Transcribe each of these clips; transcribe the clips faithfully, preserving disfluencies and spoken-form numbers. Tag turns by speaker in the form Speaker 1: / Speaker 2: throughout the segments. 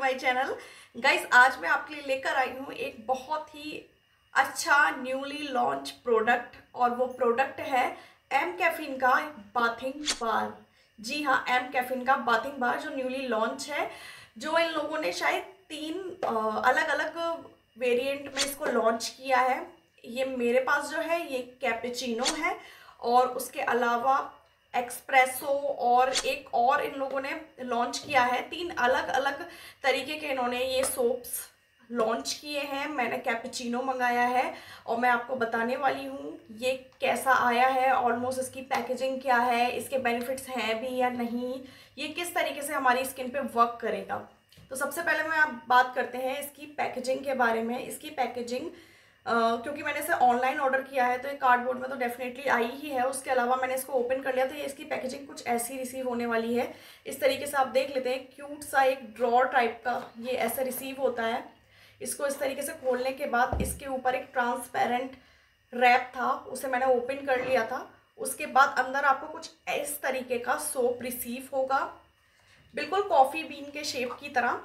Speaker 1: My channel. Guys, आज मैं आपके लिए लेकर आई हूँ एक बहुत ही अच्छा न्यूली लॉन्च प्रोडक्ट, और वो प्रोडक्ट है एम कैफीन का बाथिंग बार। जी हाँ, एम कैफीन का बाथिंग बार जो न्यूली लॉन्च है, जो इन लोगों ने शायद तीन अलग अलग वेरिएंट में इसको लॉन्च किया है। ये मेरे पास जो है ये कैपेचिनो है, और उसके अलावा एक्सप्रेसो और एक और इन लोगों ने लॉन्च किया है। तीन अलग अलग तरीके के इन्होंने ये सोप्स लॉन्च किए हैं। मैंने कैपेचिनो मंगाया है और मैं आपको बताने वाली हूँ ये कैसा आया है, ऑलमोस्ट इसकी पैकेजिंग क्या है, इसके बेनिफिट्स हैं भी या नहीं, ये किस तरीके से हमारी स्किन पे वर्क करेगा। तो सबसे पहले मैं आप बात करते हैं इसकी पैकेजिंग के बारे में। इसकी पैकेजिंग Uh, क्योंकि मैंने इसे ऑनलाइन ऑर्डर किया है तो ये कार्डबोर्ड में तो डेफिनेटली आई ही है। उसके अलावा मैंने इसको ओपन कर लिया तो ये इसकी पैकेजिंग कुछ ऐसी रिसीव होने वाली है। इस तरीके से आप देख लेते हैं, क्यूट सा एक ड्रॉर टाइप का ये ऐसे रिसीव होता है। इसको इस तरीके से खोलने के बाद इसके ऊपर एक ट्रांसपेरेंट रैप था, उसे मैंने ओपन कर लिया था। उसके बाद अंदर आपको कुछ इस तरीके का सोप रिसीव होगा, बिल्कुल कॉफ़ी बीन के शेप की तरह।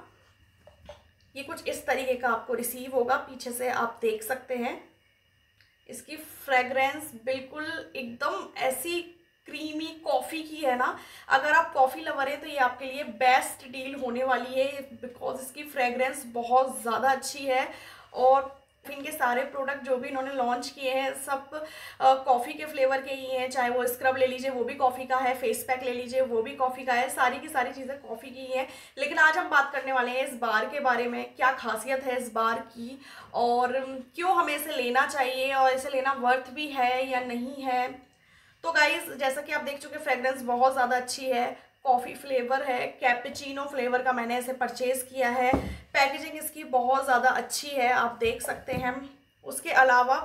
Speaker 1: ये कुछ इस तरीके का आपको रिसीव होगा। पीछे से आप देख सकते हैं इसकी फ्रेग्रेंस बिल्कुल एकदम ऐसी क्रीमी कॉफ़ी की है ना। अगर आप कॉफ़ी लवर हैं तो ये आपके लिए बेस्ट डील होने वाली है, बिकॉज इसकी फ्रेग्रेंस बहुत ज़्यादा अच्छी है। और इनके सारे प्रोडक्ट जो भी इन्होंने लॉन्च किए हैं सब कॉफ़ी के फ्लेवर के ही हैं। चाहे वो स्क्रब ले लीजिए वो भी कॉफ़ी का है, फेस पैक ले लीजिए वो भी कॉफ़ी का है, सारी की सारी चीज़ें कॉफ़ी की ही हैं। लेकिन आज हम बात करने वाले हैं इस बार के बारे में, क्या खासियत है इस बार की और क्यों हमें इसे लेना चाहिए और इसे लेना वर्थ भी है या नहीं है। तो गाइज, जैसा कि आप देख चुके, फ्रेग्रेंस बहुत ज़्यादा अच्छी है, कॉफ़ी फ्लेवर है, कैपेचिनो फ्लेवर का मैंने इसे परचेज़ किया है। पैकेजिंग इसकी बहुत ज़्यादा अच्छी है, आप देख सकते हैं। उसके अलावा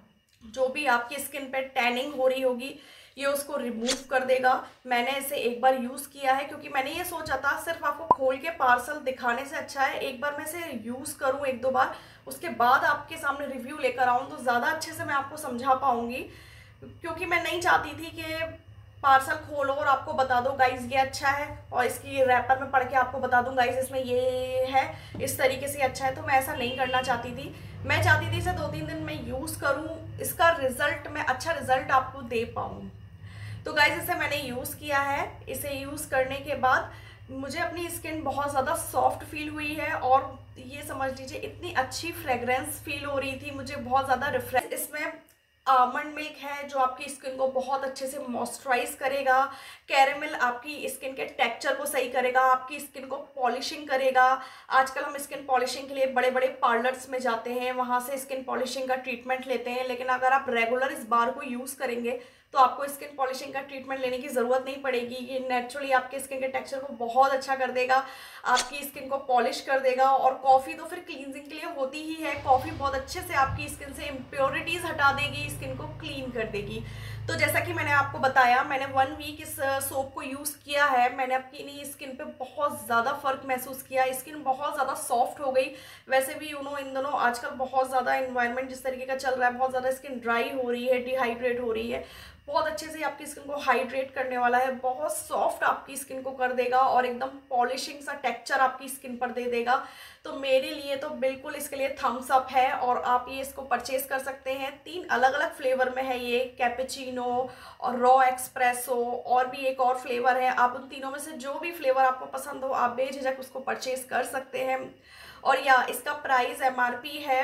Speaker 1: जो भी आपकी स्किन पे टैनिंग हो रही होगी ये उसको रिमूव कर देगा। मैंने इसे एक बार यूज़ किया है क्योंकि मैंने ये सोचा था सिर्फ आपको खोल के पार्सल दिखाने से अच्छा है एक बार मैं इसे यूज़ करूँ एक दो बार, उसके बाद आपके सामने रिव्यू लेकर आऊँ तो ज़्यादा अच्छे से मैं आपको समझा पाऊँगी। क्योंकि मैं नहीं चाहती थी कि पार्सल खोलो और आपको बता दो गाइस ये अच्छा है और इसकी रैपर में पढ़ के आपको बता दूं गाइस इसमें ये है, इस तरीके से अच्छा है। तो मैं ऐसा नहीं करना चाहती थी। मैं चाहती थी इसे दो तीन दिन में यूज़ करूं, इसका रिजल्ट मैं अच्छा रिजल्ट आपको दे पाऊं। तो गाइस इसे मैंने यूज़ किया है। इसे यूज़ करने के बाद मुझे अपनी स्किन बहुत ज़्यादा सॉफ्ट फील हुई है, और ये समझ लीजिए इतनी अच्छी फ्रेग्रेंस फील हो रही थी मुझे, बहुत ज़्यादा रिफ्रेश। इसमें आमंड मिल्क है जो आपकी स्किन को बहुत अच्छे से मॉइस्चराइज करेगा। कैरेमल आपकी स्किन के टेक्सचर को सही करेगा, आपकी स्किन को पॉलिशिंग करेगा। आजकल हम स्किन पॉलिशिंग के लिए बड़े बड़े पार्लर्स में जाते हैं, वहाँ से स्किन पॉलिशिंग का ट्रीटमेंट लेते हैं। लेकिन अगर आप रेगुलर इस बार को यूज़ करेंगे तो आपको स्किन पॉलिशिंग का ट्रीटमेंट लेने की ज़रूरत नहीं पड़ेगी। ये नेचुरली आपके स्किन के टेक्सचर को बहुत अच्छा कर देगा, आपकी स्किन को पॉलिश कर देगा। और कॉफ़ी तो फिर क्लींजिंग के लिए होती ही है, कॉफ़ी बहुत अच्छे से आपकी स्किन से इम्प्योरिटीज़ हटा देगी, स्किन को क्लीन कर देगी। तो जैसा कि मैंने आपको बताया, मैंने वन वीक इस सोप को यूज़ किया है। मैंने अपनी स्किन पे बहुत ज़्यादा फ़र्क महसूस किया, स्किन बहुत ज़्यादा सॉफ्ट हो गई। वैसे भी यू नो इन दोनों आजकल बहुत ज़्यादा इन्वायरमेंट जिस तरीके का चल रहा है, बहुत ज़्यादा स्किन ड्राई हो रही है, डिहाइड्रेट हो रही है। बहुत अच्छे से आपकी स्किन को हाइड्रेट करने वाला है, बहुत सॉफ्ट आपकी स्किन को कर देगा और एकदम पॉलिशिंग सा टेक्सचर आपकी स्किन पर दे देगा। तो मेरे लिए तो बिल्कुल इसके लिए थम्स अप है, और आप ये इसको परचेज कर सकते हैं। तीन अलग अलग फ्लेवर में है ये, कैपेचिनो और रॉ एक्सप्रेसो, और भी एक और फ्लेवर है। आप उन तीनों में से जो भी फ्लेवर आपको पसंद हो आप बेझिझक उसको परचेज कर सकते हैं। और या इसका प्राइस एम आर पी है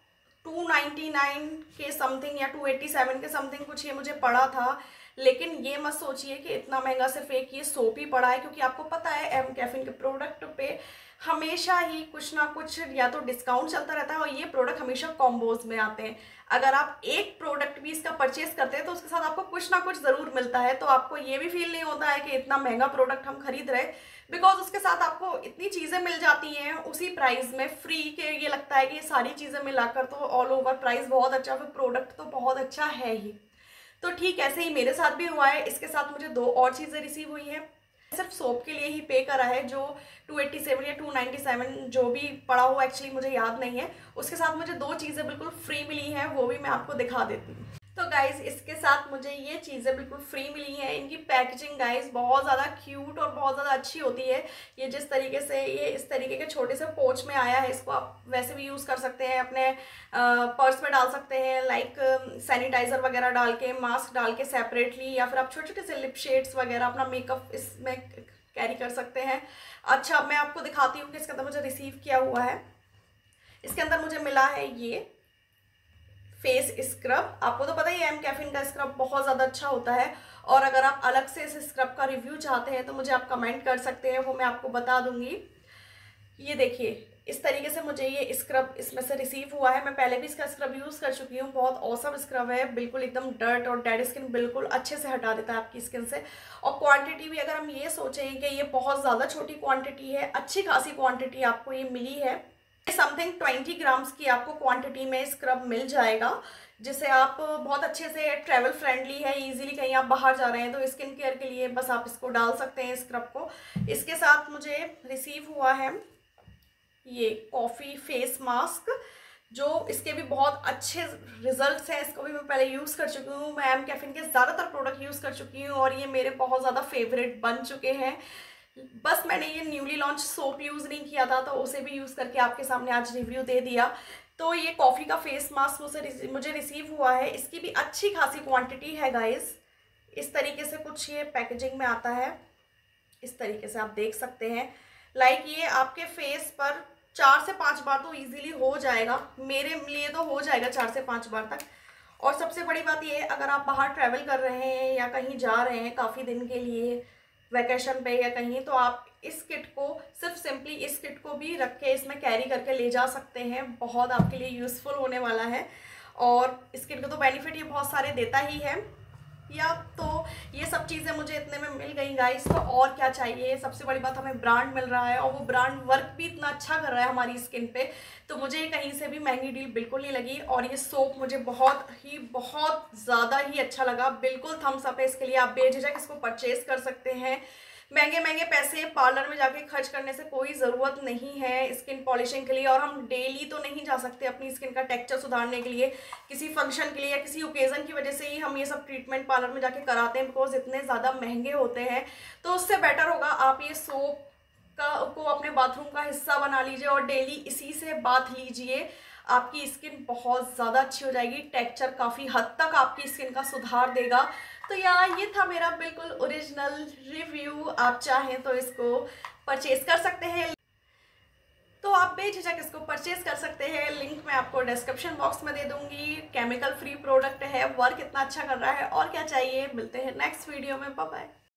Speaker 1: टू नाइन्टी नाइन के समथिंग या टू एट्टी सेवन के समथिंग कुछ ये मुझे पड़ा था। लेकिन ये मत सोचिए कि इतना महंगा सिर्फ एक ये सोप ही पड़ा है, क्योंकि आपको पता है एम कैफीन के प्रोडक्ट पे हमेशा ही कुछ ना कुछ या तो डिस्काउंट चलता रहता है, और ये प्रोडक्ट हमेशा कॉम्बोज में आते हैं। अगर आप एक प्रोडक्ट भी इसका परचेज करते हैं तो उसके साथ आपको कुछ ना कुछ ज़रूर मिलता है। तो आपको ये भी फील नहीं होता है कि इतना महंगा प्रोडक्ट हम खरीद रहे, बिकॉज उसके साथ आपको इतनी चीज़ें मिल जाती हैं उसी प्राइस में फ्री के। ये लगता है कि ये सारी चीज़ें मिलाकर तो ऑल ओवर प्राइस बहुत अच्छा, फिर प्रोडक्ट तो बहुत अच्छा है ही। तो ठीक ऐसे ही मेरे साथ भी हुआ है। इसके साथ मुझे दो और चीज़ें रिसीव हुई हैं। सिर्फ सोप के लिए ही पे करा है जो टू एट्टी सेवन या टू नाइन्टी सेवन जो भी पड़ा हो, एक्चुअली मुझे याद नहीं है। उसके साथ मुझे दो चीज़ें बिल्कुल फ्री मिली हैं, वो भी मैं आपको दिखा देती हूँ। तो गाइज इसके साथ मुझे ये चीज़ें बिल्कुल फ्री मिली हैं। इनकी पैकेजिंग गाइज बहुत ज़्यादा क्यूट और बहुत ज़्यादा अच्छी होती है। ये जिस तरीके से ये इस तरीके के छोटे से पोच में आया है, इसको आप वैसे भी यूज़ कर सकते हैं, अपने पर्स में डाल सकते हैं, लाइक सैनिटाइज़र वगैरह डाल के, मास्क डाल के सेपरेटली, या फिर आप छोटे छोटे से लिप शेड्स वगैरह अपना मेकअप इसमें कैरी कर सकते हैं। अच्छा, मैं आपको दिखाती हूँ कि इसके अंदर मुझे रिसीव किया हुआ है। इसके अंदर मुझे मिला है ये फेस स्क्रब। आपको तो पता ही है एम कैफीन का स्क्रब बहुत ज़्यादा अच्छा होता है, और अगर आप अलग से इस स्क्रब का रिव्यू चाहते हैं तो मुझे आप कमेंट कर सकते हैं, वो मैं आपको बता दूंगी। ये देखिए, इस तरीके से मुझे ये स्क्रब इसमें से रिसीव हुआ है। मैं पहले भी इसका स्क्रब यूज़ कर चुकी हूँ। बहुत औसम स्क्रब है, बिल्कुल एकदम डर्ट और डेड स्किन बिल्कुल अच्छे से हटा देता है आपकी स्किन से। और क्वांटिटी भी अगर हम ये सोचें कि ये बहुत ज़्यादा छोटी क्वांटिटी है, अच्छी खासी क्वांटिटी आपको ये मिली है। समथिंग ट्वेंटी ग्राम्स की आपको क्वांटिटी में स्क्रब मिल जाएगा, जिसे आप बहुत अच्छे से, ट्रैवल फ्रेंडली है, इजीली कहीं आप बाहर जा रहे हैं तो स्किन केयर के लिए बस आप इसको डाल सकते हैं स्क्रब को। इसके साथ मुझे रिसीव हुआ है ये कॉफ़ी फेस मास्क, जो इसके भी बहुत अच्छे रिजल्ट्स हैं। इसको भी मैं पहले यूज़ कर चुकी हूँ। मैं एम कैफीन के ज़्यादातर प्रोडक्ट यूज़ कर चुकी हूँ और ये मेरे बहुत ज़्यादा फेवरेट बन चुके हैं। बस मैंने ये न्यूली लॉन्च सोप यूज़ नहीं किया था, तो उसे भी यूज़ करके आपके सामने आज रिव्यू दे दिया। तो ये कॉफ़ी का फेस मास्क मुझे मुझे रिसीव हुआ है। इसकी भी अच्छी खासी क्वांटिटी है गाइस। इस तरीके से कुछ ये पैकेजिंग में आता है, इस तरीके से आप देख सकते हैं। लाइक ये आपके फेस पर चार से पाँच बार तो इजीली हो जाएगा, मेरे लिए तो हो जाएगा चार से पाँच बार तक। और सबसे बड़ी बात ये है, अगर आप बाहर ट्रैवल कर रहे हैं या कहीं जा रहे हैं काफ़ी दिन के लिए वैकेशन पे या कहीं, तो आप इस किट को सिर्फ सिंपली इस किट को भी रख के इसमें कैरी करके ले जा सकते हैं। बहुत आपके लिए यूज़फुल होने वाला है, और इस किट को तो बेनिफिट ये बहुत सारे देता ही है। या तो ये सब चीज़ें मुझे इतने में मिल गई गाइस, तो और क्या चाहिए। सबसे बड़ी बात, हमें ब्रांड मिल रहा है और वो ब्रांड वर्क भी इतना अच्छा कर रहा है हमारी स्किन पे, तो मुझे कहीं से भी महंगी डील बिल्कुल नहीं लगी। और ये सोप मुझे बहुत ही बहुत ज़्यादा ही अच्छा लगा, बिल्कुल थम्स अप है इसके लिए। आप बेझिझक इसको परचेज कर सकते हैं। महंगे महंगे पैसे पार्लर में जाके खर्च करने से कोई ज़रूरत नहीं है स्किन पॉलिशिंग के लिए। और हम डेली तो नहीं जा सकते अपनी स्किन का टेक्सचर सुधारने के लिए, किसी फंक्शन के लिए या किसी ओकेज़न की वजह से ही हम ये सब ट्रीटमेंट पार्लर में जाके कराते हैं, बिकॉज इतने ज़्यादा महंगे होते हैं। तो उससे बेटर होगा आप ये सोप का को अपने बाथरूम का हिस्सा बना लीजिए और डेली इसी से बाथ लीजिए। आपकी स्किन बहुत ज़्यादा अच्छी हो जाएगी, टेक्सचर काफ़ी हद तक आपकी स्किन का सुधार देगा। तो यार ये था मेरा बिल्कुल ओरिजिनल रिव्यू। आप चाहें तो इसको परचेज कर सकते हैं, तो आप बेझिझक इसको परचेज कर सकते हैं। लिंक मैं आपको डिस्क्रिप्शन बॉक्स में दे दूंगी। केमिकल फ्री प्रोडक्ट है, वर्क इतना अच्छा कर रहा है, और क्या चाहिए। मिलते हैं नेक्स्ट वीडियो में, बाय बाय।